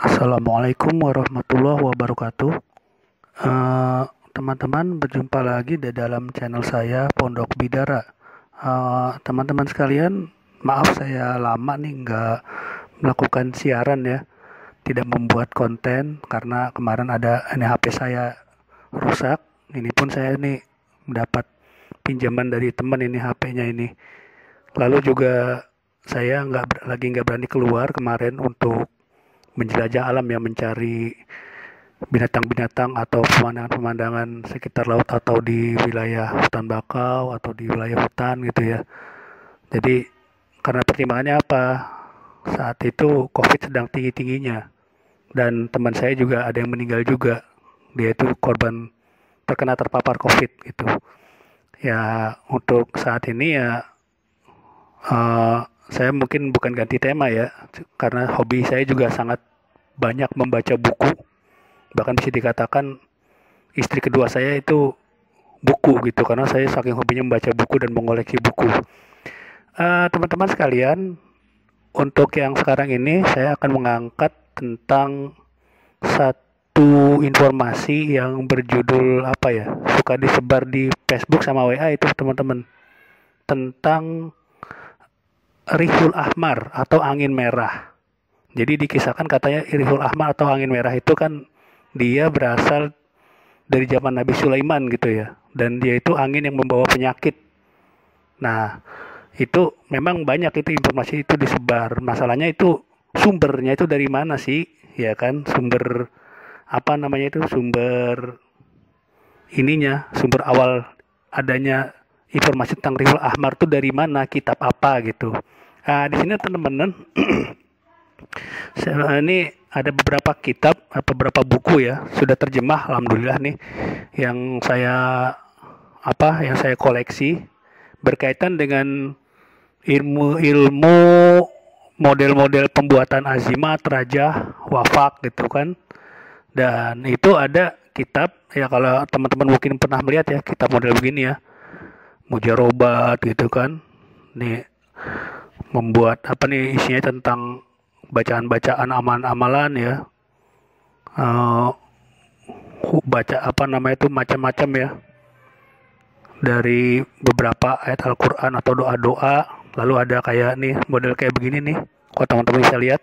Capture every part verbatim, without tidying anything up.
Assalamualaikum warahmatullahi wabarakatuh. Eh, Teman-teman, berjumpa lagi di dalam channel saya Pondok Bidara. Eh, teman-teman sekalian, maaf saya lama nih nggak melakukan siaran ya, tidak membuat konten karena kemarin ada ini H P saya rusak. Ini pun saya nih mendapat pinjaman dari teman ini H P-nya ini. Lalu juga saya nggak ber- lagi nggak berani keluar kemarin untuk menjelajah alam ya, mencari binatang-binatang atau pemandangan-pemandangan sekitar laut atau di wilayah hutan bakau atau di wilayah hutan gitu ya. Jadi karena pertimbangannya apa? Saat itu COVID sedang tinggi-tingginya dan teman saya juga ada yang meninggal juga. Dia itu korban terkena terpapar COVID gitu. Ya untuk saat ini ya eh, saya mungkin bukan ganti tema ya, karena hobi saya juga sangat banyak membaca buku. Bahkan bisa dikatakan istri kedua saya itu buku gitu, karena saya saking hobinya membaca buku dan mengoleksi buku. Eh, teman-teman sekalian, untuk yang sekarang ini saya akan mengangkat tentang satu informasi yang berjudul apa ya, suka disebar di Facebook sama W A itu teman-teman, tentang Rihul Ahmar atau angin merah. Jadi dikisahkan katanya Rihul Ahmar atau angin merah itu kan dia berasal dari zaman Nabi Sulaiman gitu ya. Dan dia itu angin yang membawa penyakit. Nah, itu memang banyak itu informasi itu disebar. Masalahnya itu sumbernya itu dari mana sih? Ya kan, sumber apa namanya itu? Sumber ininya, sumber awal adanya informasi tentang Rihul Ahmar itu dari mana? Kitab apa gitu. Nah, di sini teman-teman ini ada beberapa kitab, beberapa buku ya, sudah terjemah alhamdulillah nih yang saya apa yang saya koleksi berkaitan dengan ilmu-ilmu model-model pembuatan azimat, rajah, wafak gitu kan. Dan itu ada kitab ya, kalau teman-teman mungkin pernah melihat ya kitab model begini ya, mujarobat gitu kan. Nih membuat apa nih isinya tentang bacaan-bacaan amalan-amalan ya, uh, baca apa namanya itu macam-macam ya, dari beberapa ayat Al-Quran atau doa-doa. Lalu ada kayak nih model kayak begini nih, kalau teman-teman bisa lihat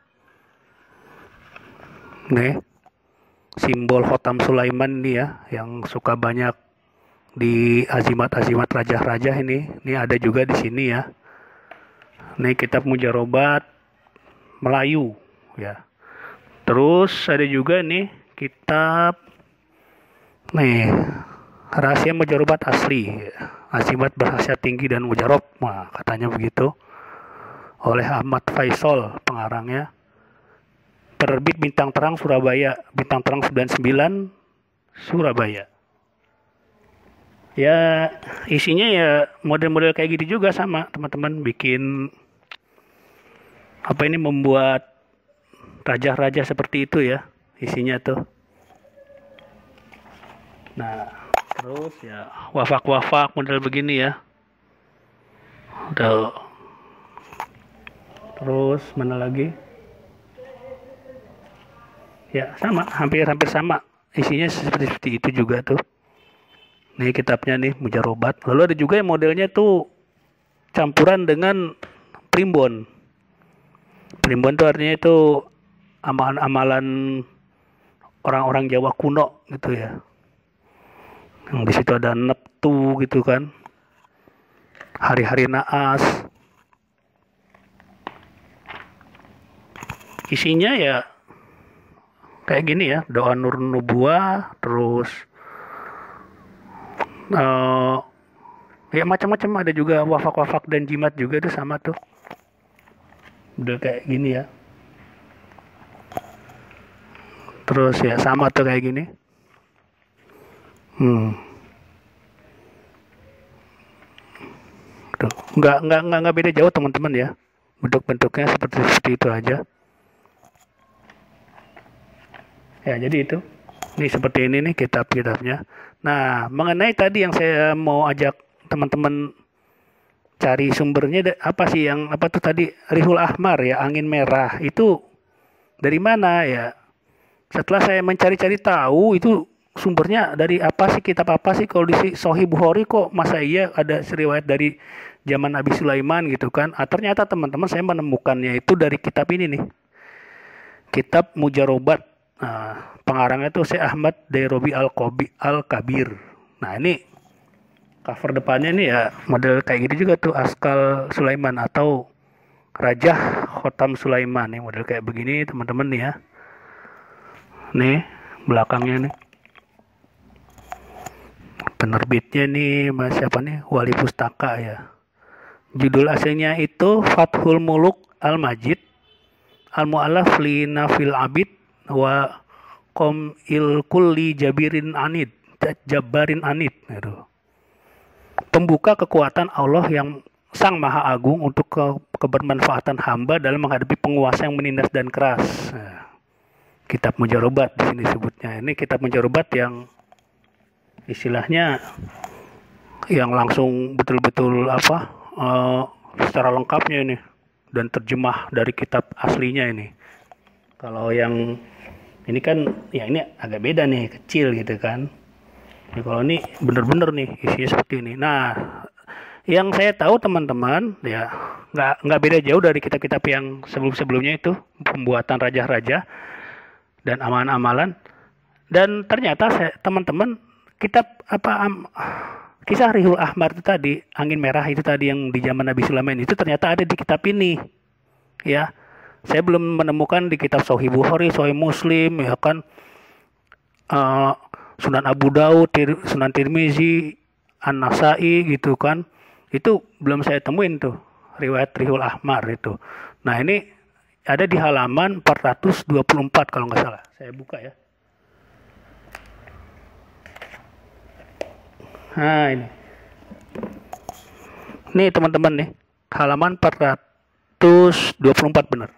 nih simbol Khotam Sulaiman ini ya, yang suka banyak di azimat-azimat raja-raja ini. Ini ada juga di sini ya. Nih kitab mujarobat Melayu ya. Terus ada juga nih kitab nih rahasia mujarobat asli, azimat berhasil tinggi dan mujarob, nah, katanya begitu, oleh Ahmad Faisal pengarangnya, penerbit Bintang Terang Surabaya, Bintang Terang sembilan puluh sembilan Surabaya. Ya isinya ya model-model kayak gitu juga, sama teman-teman, bikin apa ini, membuat raja-raja seperti itu ya isinya tuh. Nah terus ya wafak-wafak model begini ya. Udah. Terus mana lagi? Ya sama, hampir-hampir sama isinya seperti, seperti itu juga tuh. Nih kitabnya nih mujarobat. Lalu ada juga yang modelnya tuh campuran dengan primbon. Primbon tuh artinya itu amalan-amalan orang-orang Jawa kuno gitu ya. Yang di situ ada neptu gitu kan, hari-hari naas. Isinya ya kayak gini ya, doa nur nubuah, terus uh, ya macam-macam, ada juga wafak-wafak dan jimat juga tuh sama tuh. Udah kayak gini ya. Terus ya sama tuh kayak gini. Hmm. Tuh, nggak nggak nggak nggak beda jauh teman-teman ya. Bentuk-bentuknya seperti seperti itu aja. Ya jadi itu. Ini seperti ini nih kitab-kitabnya. Nah mengenai tadi yang saya mau ajak teman-teman cari sumbernya, apa sih yang apa tuh tadi, Rihul Ahmar ya, angin merah itu Dari mana ya? Setelah saya mencari-cari tahu itu sumbernya dari apa sih, kitab apa sih, kalau di Sahih Bukhari kok masa iya ada riwayat dari zaman Nabi Sulaiman gitu kan. Ah, ternyata teman-teman saya menemukannya itu dari kitab ini nih. Kitab Mujarobat. Nah, pengarangnya itu Syekh Ahmad Dairobi Al-Kabir. Nah, ini cover depannya nih ya model kayak gini juga tuh, Askal Sulaiman atau Raja Khotam Sulaiman nih, model kayak begini teman-teman nih ya. Nih belakangnya nih penerbitnya nih mas siapa nih, Wali Pustaka ya. Judul aslinya itu Fathul Muluk Al-Majid Al-Mu'allaf li Nafil Abid wa Qom il Kulli Jabirin Anid Jabarin Anid gitu. Pembuka kekuatan Allah yang Sang Maha Agung untuk ke kebermanfaatan hamba dalam menghadapi penguasa yang menindas dan keras. Nah, kitab Mujarobat di sini sebutnya. Ini kitab Mujarobat yang istilahnya yang langsung betul-betul apa uh, secara lengkapnya ini dan terjemah dari kitab aslinya ini. Kalau yang ini kan ya ini agak beda nih, kecil gitu kan. Nah, kalau ini bener-bener nih isinya seperti ini. Nah, yang saya tahu teman-teman ya nggak nggak beda jauh dari kitab-kitab yang sebelum-sebelumnya itu, pembuatan raja-raja dan amalan-amalan. Dan ternyata saya, teman-teman, kitab apa am, kisah Rihul Ahmar itu tadi, angin merah itu tadi yang di zaman Nabi Sulaiman itu ternyata ada di kitab ini. Ya. Saya belum menemukan di kitab Sahih Bukhari, Sahih Muslim ya kan. Uh, Sunan Abu Daud, Sunan Tirmizi, An-Nasai gitu kan. Itu belum saya temuin tuh riwayat Rihul Ahmar itu. Nah, ini ada di halaman empat ratus dua puluh empat kalau nggak salah. Saya buka ya. Nah, ini. Nih teman-teman nih, halaman empat ratus dua puluh empat benar.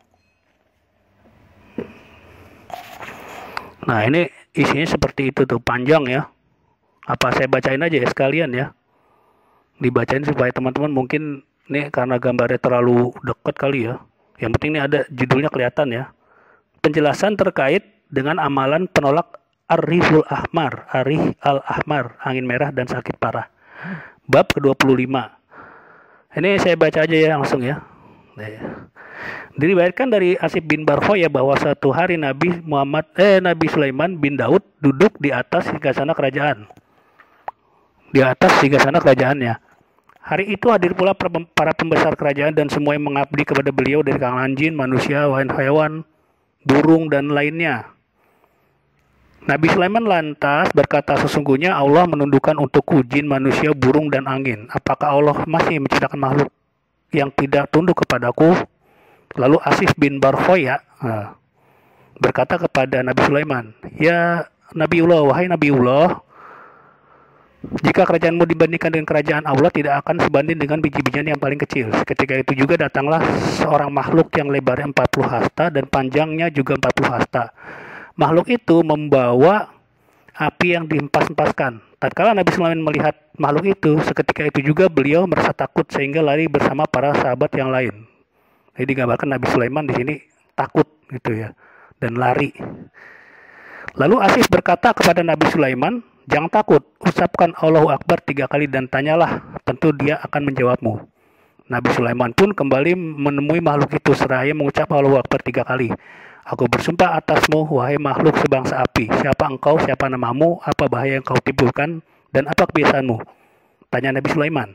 Nah, ini isinya seperti itu tuh, panjang ya. Apa saya bacain aja ya sekalian ya. Dibacain supaya teman-teman mungkin nih karena gambarnya terlalu dekat kali ya. Yang penting ini ada judulnya kelihatan ya. Penjelasan terkait dengan amalan penolak Ar-Rihul Ahmar, Arih Al-Ahmar, angin merah dan sakit parah. Bab ke dua puluh lima. Ini saya baca aja ya langsung ya. Nah, ya. Diriwayatkan dari Asif bin Barkhoya bahwa suatu hari Nabi Muhammad eh Nabi Sulaiman bin Daud duduk di atas singgasana kerajaan. Di atas singgasana kerajaannya. Hari itu hadir pula para pembesar kerajaan dan semua yang mengabdi kepada beliau dari kalangan jin, manusia, hewan, burung dan lainnya. Nabi Sulaiman lantas berkata, sesungguhnya Allah menundukkan untukku jin, manusia, burung dan angin. Apakah Allah masih menciptakan makhluk yang tidak tunduk kepadaku? Lalu Asif bin Barkhoya nah, berkata kepada Nabi Sulaiman, ya Nabiullah, wahai Nabiullah, jika kerajaanmu dibandingkan dengan kerajaan Allah tidak akan sebanding dengan biji-bijian yang paling kecil. Ketika itu juga datanglah seorang makhluk yang lebarnya empat puluh hasta dan panjangnya juga empat puluh hasta. Makhluk itu membawa api yang dihempas-hempaskan. Tatkala Nabi Sulaiman melihat makhluk itu, seketika itu juga beliau merasa takut sehingga lari bersama para sahabat yang lain. Jadi digambarkan Nabi Sulaiman di sini takut gitu ya dan lari. Lalu Asif berkata kepada Nabi Sulaiman, jangan takut, ucapkan Allahu Akbar tiga kali dan tanyalah, tentu dia akan menjawabmu. Nabi Sulaiman pun kembali menemui makhluk itu seraya mengucap Allahu Akbar tiga kali. Aku bersumpah atasmu, wahai makhluk sebangsa api, siapa engkau, siapa namamu, apa bahaya yang kau timbulkan, dan apa kebiasaanmu? Tanya Nabi Sulaiman.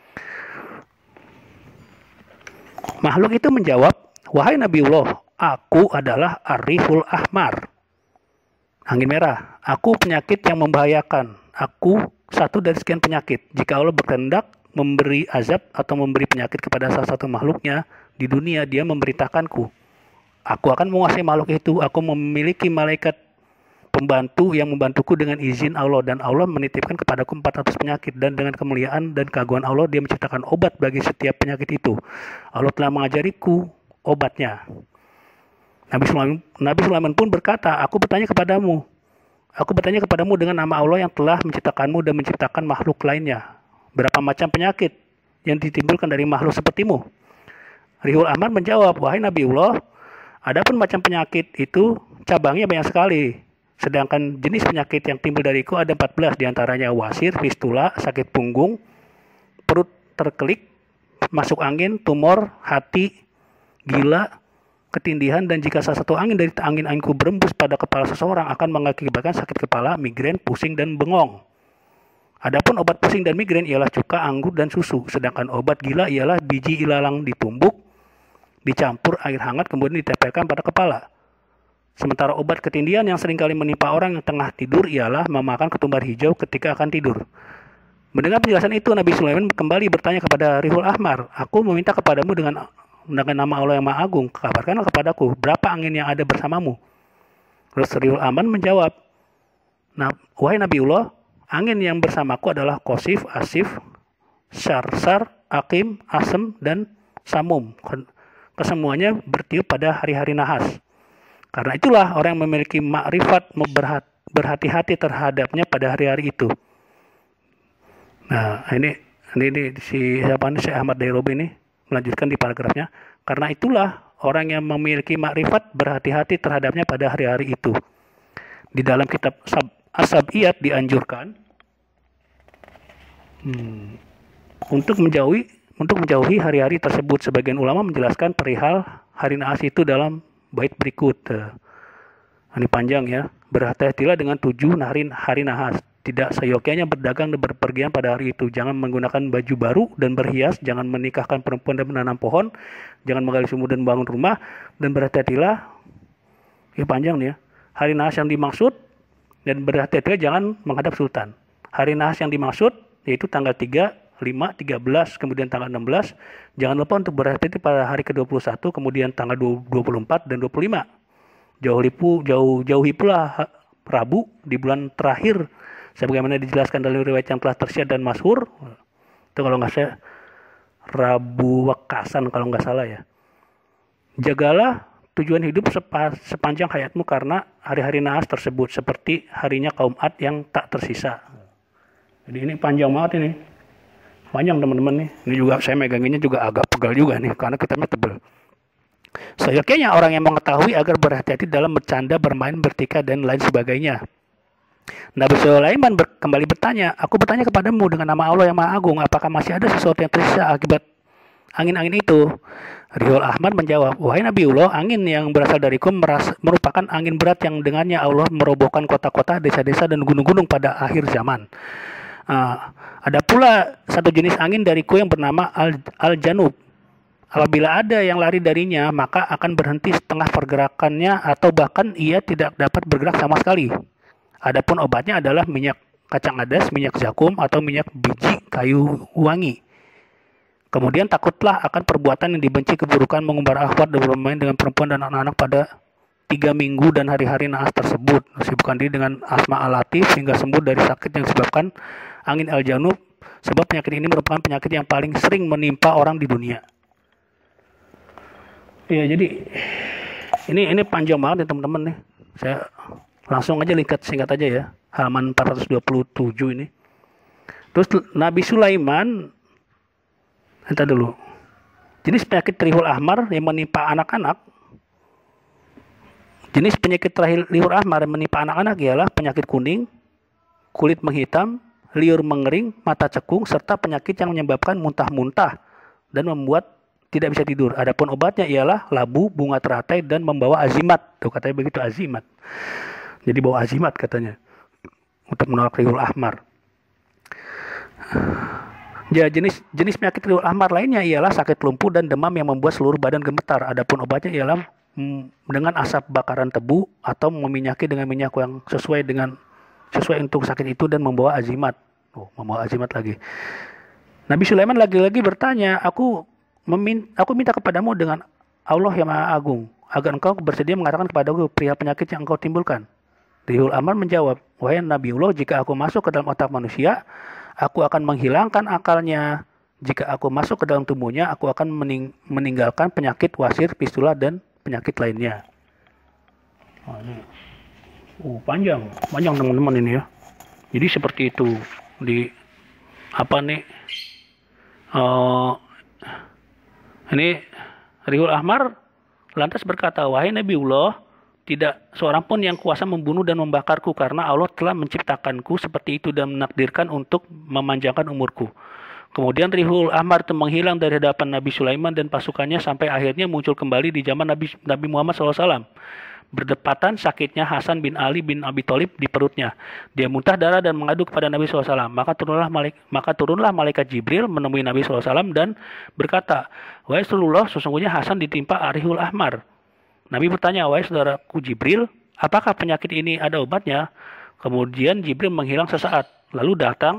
Makhluk itu menjawab, wahai Nabiullah, aku adalah Ar-Rihul Ahmar, angin merah. Aku penyakit yang membahayakan. Aku satu dari sekian penyakit. Jika Allah berkehendak memberi azab atau memberi penyakit kepada salah satu makhluknya di dunia, dia memberitakanku. Aku akan menguasai makhluk itu. Aku memiliki malaikat pembantu yang membantuku dengan izin Allah, dan Allah menitipkan kepadaku empat ratus penyakit, dan dengan kemuliaan dan keagungan Allah dia menciptakan obat bagi setiap penyakit itu. Allah telah mengajariku obatnya. Nabi Sulaiman, Nabi Sulaiman pun berkata, aku bertanya kepadamu, aku bertanya kepadamu dengan nama Allah yang telah menciptakanmu dan menciptakan makhluk lainnya. Berapa macam penyakit yang ditimbulkan dari makhluk sepertimu? Rihul Ahmar menjawab, wahai Nabiullah, Adapun macam penyakit itu cabangnya banyak sekali. Sedangkan jenis penyakit yang timbul dariku ada empat belas, diantaranya wasir, fistula, sakit punggung, perut terkelik, masuk angin, tumor, hati, gila, ketindihan, dan jika salah satu angin dari angin-anginku berembus pada kepala seseorang akan mengakibatkan sakit kepala, migrain, pusing, dan bengong. Adapun obat pusing dan migrain ialah cuka, anggur, dan susu. Sedangkan obat gila ialah biji ilalang ditumbuk, dicampur air hangat kemudian ditempelkan pada kepala. Sementara obat ketindihan yang seringkali menimpa orang yang tengah tidur ialah memakan ketumbar hijau ketika akan tidur. Mendengar penjelasan itu, Nabi Sulaiman kembali bertanya kepada Rihul Ahmar, aku meminta kepadamu dengan dengan nama Allah yang Maha Agung, kabarkanlah kepadaku berapa angin yang ada bersamamu. Terus Rihul Ahmar menjawab, nah, wahai Nabiullah, angin yang bersamaku adalah Qasif, Asif, Sarsar, Akim, Asem, dan Samum. Kesemuanya bertiup pada hari-hari nahas. Karena itulah orang yang memiliki makrifat berhati-hati terhadapnya pada hari-hari itu. Nah, ini ini, ini si siapa nih, Syekh Ahmad Dairobi ini melanjutkan di paragrafnya. Karena itulah orang yang memiliki makrifat berhati-hati terhadapnya pada hari-hari itu. Di dalam kitab As-Sab'iyat dianjurkan hmm, untuk menjauhi untuk menjauhi hari-hari tersebut. Sebagian ulama menjelaskan perihal hari nahas itu dalam bait berikut. Ini panjang ya. Berhati-hatilah dengan tujuh hari, hari nahas. Tidak seyogyanya berdagang dan berpergian pada hari itu. Jangan menggunakan baju baru dan berhias. Jangan menikahkan perempuan dan menanam pohon. Jangan menggali sumur dan bangun rumah. Dan berhati-hatilah. Ini panjang nih ya. Hari nahas yang dimaksud. Dan berhati-hatilah jangan menghadap sultan. Hari nahas yang dimaksud yaitu tanggal tiga, lima, tiga belas, kemudian tanggal enam belas. Jangan lupa untuk berhati-hati pada hari ke dua puluh satu, kemudian tanggal dua puluh empat dan dua puluh lima. Jauhi pula, jauh, jauhi pula Rabu di bulan terakhir, sebagaimana dijelaskan dalam riwayat yang telah tersiar dan masyhur. Itu kalau nggak salah Rabu Wakasan kalau nggak salah ya. Jagalah tujuan hidup sepa, sepanjang hayatmu karena hari-hari nahas tersebut seperti harinya kaum Ad yang tak tersisa. Jadi ini panjang banget ini. Panjang teman-teman nih. Ini juga saya meganginnya juga agak pegal juga nih karena kitabnya tebal. Seyogyanya orang yang mengetahui agar berhati-hati dalam bercanda, bermain, bertikai, dan lain sebagainya. Nabi Sulaiman ber, kembali bertanya, aku bertanya kepadamu dengan nama Allah yang Maha Agung, apakah masih ada sesuatu yang tersisa akibat angin-angin itu? Rihul Ahmad menjawab, wahai Nabiullah, angin yang berasal dariku merasa, merupakan angin berat yang dengannya Allah merobohkan kota-kota, desa-desa, dan gunung-gunung pada akhir zaman. Uh, ada pula satu jenis angin dariku yang bernama Al-Janub. Apabila ada yang lari darinya, maka akan berhenti setengah pergerakannya atau bahkan ia tidak dapat bergerak sama sekali. Adapun obatnya adalah minyak kacang adas, minyak zakum, atau minyak biji kayu wangi. Kemudian takutlah akan perbuatan yang dibenci, keburukan, mengumbar akhwat, dan bermain dengan perempuan dan anak-anak pada tiga minggu dan hari-hari nahas tersebut. Sibukkan diri dengan asma al-latif hingga sembuh dari sakit yang disebabkan angin al-janub, sebab penyakit ini merupakan penyakit yang paling sering menimpa orang di dunia. Iya, jadi ini ini panjang banget ya teman-teman nih. Saya langsung aja lingkat singkat aja ya. Halaman empat ratus dua puluh tujuh ini. Terus Nabi Sulaiman, entar dulu. Jenis penyakit Rihul Ahmar yang menimpa anak-anak. Jenis penyakit Rihul Ahmar yang menimpa anak-anak ialah penyakit kuning, kulit menghitam, liur mengering, mata cekung, serta penyakit yang menyebabkan muntah-muntah dan membuat tidak bisa tidur. Adapun obatnya ialah labu, bunga teratai, dan membawa azimat. Tuh katanya begitu, azimat. Jadi bawa azimat katanya untuk menolak Rihul Ahmar. Ya, jenis jenis penyakit Rihul Ahmar lainnya ialah sakit lumpuh dan demam yang membuat seluruh badan gemetar. Adapun obatnya ialah mm, dengan asap bakaran tebu atau meminyaki dengan minyak yang sesuai dengan sesuai untuk sakit itu dan membawa azimat. Oh, membawa azimat lagi. Nabi Sulaiman lagi-lagi bertanya, aku Memin, aku minta kepadamu dengan Allah yang Maha Agung, agar engkau bersedia mengatakan kepadaku perihal penyakit yang engkau timbulkan. Rihul Ahmar menjawab, wahai Nabiullah, jika aku masuk ke dalam otak manusia, aku akan menghilangkan akalnya. Jika aku masuk ke dalam tubuhnya, aku akan mening meninggalkan penyakit wasir, fistula, dan penyakit lainnya. Oh, ini. Oh, panjang, panjang teman-teman ini ya. Jadi seperti itu di apa nih? Uh, Ini Rihul Ahmar lantas berkata, wahai Nabiullah, tidak seorang pun yang kuasa membunuh dan membakarku karena Allah telah menciptakanku seperti itu dan menakdirkan untuk memanjangkan umurku. Kemudian Rihul Ahmar itu menghilang dari hadapan Nabi Sulaiman dan pasukannya sampai akhirnya muncul kembali di zaman Nabi, Nabi Muhammad shallallahu alaihi wasallam. Berdepatan sakitnya Hasan bin Ali bin Abi Thalib di perutnya. Dia muntah darah dan mengadu kepada Nabi shallallahu alaihi wasallam. Maka turunlah, malaik, maka turunlah malaikat Jibril menemui Nabi shallallahu alaihi wasallam dan berkata, wahai Rasulullah, sesungguhnya Hasan ditimpa Rihul Ahmar. Nabi bertanya, wahai saudaraku Jibril, apakah penyakit ini ada obatnya? Kemudian Jibril menghilang sesaat. Lalu datang,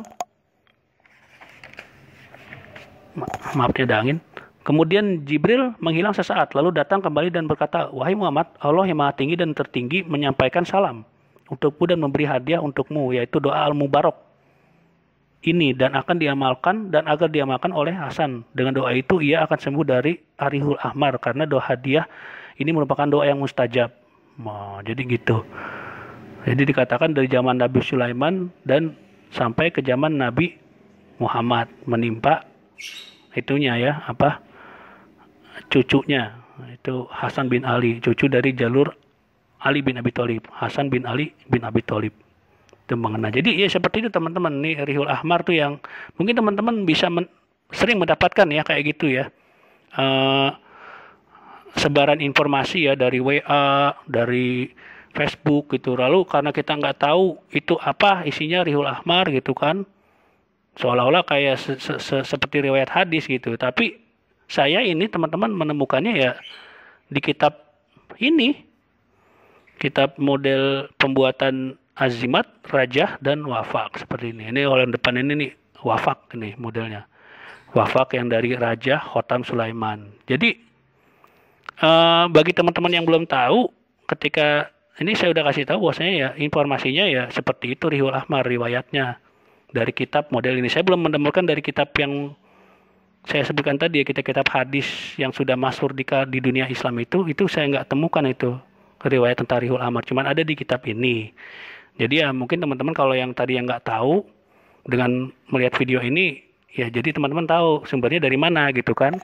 ma maaf ada angin. Kemudian Jibril menghilang sesaat, lalu datang kembali dan berkata, wahai Muhammad, Allah yang maha tinggi dan tertinggi menyampaikan salam untukmu dan memberi hadiah untukmu, yaitu doa al-mubarak ini, dan akan diamalkan dan agar diamalkan oleh Hasan. Dengan doa itu ia akan sembuh dari Rihul Ahmar, karena doa hadiah ini merupakan doa yang mustajab. Nah, jadi gitu. Jadi dikatakan dari zaman Nabi Sulaiman dan sampai ke zaman Nabi Muhammad menimpa itunya ya, apa? Cucunya, itu Hasan bin Ali, cucu dari jalur Ali bin Abi Thalib, Hasan bin Ali bin Abi Thalib. Itu mengena. Jadi ya seperti itu teman-teman, nih Rihul Ahmar tuh yang mungkin teman-teman bisa men sering mendapatkan ya kayak gitu ya. Uh, sebaran informasi ya dari W A, dari Facebook gitu. Lalu karena kita nggak tahu itu apa isinya Rihul Ahmar gitu kan, seolah-olah kayak se -se -se seperti riwayat hadis gitu. Tapi saya ini teman-teman menemukannya ya di kitab ini, kitab model pembuatan azimat, rajah, dan wafak seperti ini. Ini oleh depan ini nih wafak ini modelnya, wafak yang dari Raja Khotam Sulaiman. Jadi uh, bagi teman-teman yang belum tahu, ketika ini saya udah kasih tahu bahwasanya ya informasinya ya seperti itu Rihul Ahmar riwayatnya dari kitab model ini. Saya belum menemukan dari kitab yang saya sebutkan tadi ya, kitab-kitab hadis yang sudah masyhur di, di dunia Islam itu, itu saya nggak temukan itu riwayat tentang Rihul Ahmar, cuman ada di kitab ini. Jadi ya mungkin teman-teman kalau yang tadi yang nggak tahu, dengan melihat video ini ya jadi teman-teman tahu sumbernya dari mana gitu kan.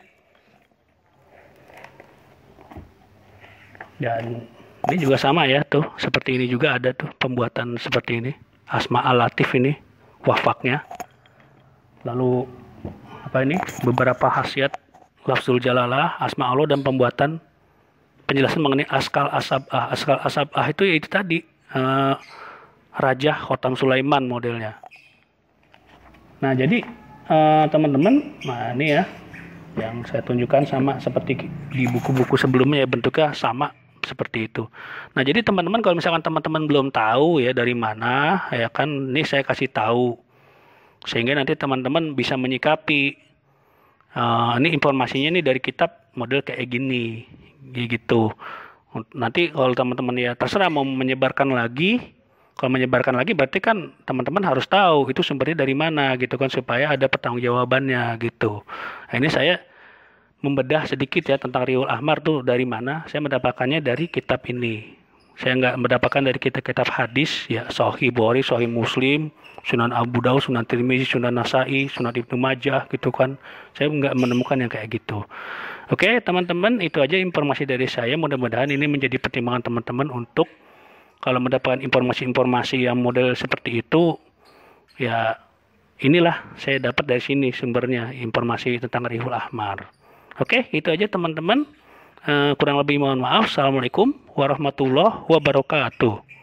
Dan ini juga sama ya tuh, seperti ini juga ada tuh pembuatan seperti ini, Asma al-Latif ini wafaknya. Lalu apa ini beberapa khasiat lafzul jalalah, asma Allah, dan pembuatan penjelasan mengenai askal asabah. Askal asabah itu yaitu tadi uh, Raja Khotam Sulaiman modelnya. Nah jadi teman-teman, uh, nah ini ya yang saya tunjukkan sama seperti di buku-buku sebelumnya ya, bentuknya sama seperti itu. Nah jadi teman-teman kalau misalkan teman-teman belum tahu ya dari mana ya kan, ini saya kasih tahu sehingga nanti teman-teman bisa menyikapi. Uh, ini informasinya nih dari kitab model kayak gini gitu. Nanti kalau teman-teman ya terserah mau menyebarkan lagi. Kalau menyebarkan lagi berarti kan teman-teman harus tahu itu sumbernya dari mana gitu kan, supaya ada pertanggungjawabannya gitu. Nah, ini saya membedah sedikit ya tentang Rihul Ahmar tuh dari mana. Saya mendapatkannya dari kitab ini. Saya nggak mendapatkan dari kitab-kitab hadis ya, Sahih Bukhari, Sahih Muslim, Sunan Abu Daud, Sunan Tirmizi, Sunan Nasai, Sunan Ibnu Majah gitu kan. Saya nggak menemukan yang kayak gitu. Oke teman-teman, itu aja informasi dari saya. Mudah-mudahan ini menjadi pertimbangan teman-teman untuk kalau mendapatkan informasi-informasi yang model seperti itu, ya inilah saya dapat dari sini sumbernya, informasi tentang Rihul Ahmar. Oke, itu aja teman-teman. Uh, kurang lebih mohon maaf. Assalamualaikum warahmatullahi wabarakatuh.